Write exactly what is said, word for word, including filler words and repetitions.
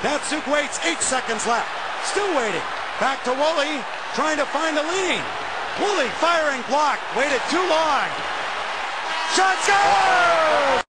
Datsuk waits, eight seconds left. Still waiting. Back to Woolley, trying to find a lead. Woolley firing block, waited too long. Shot goes!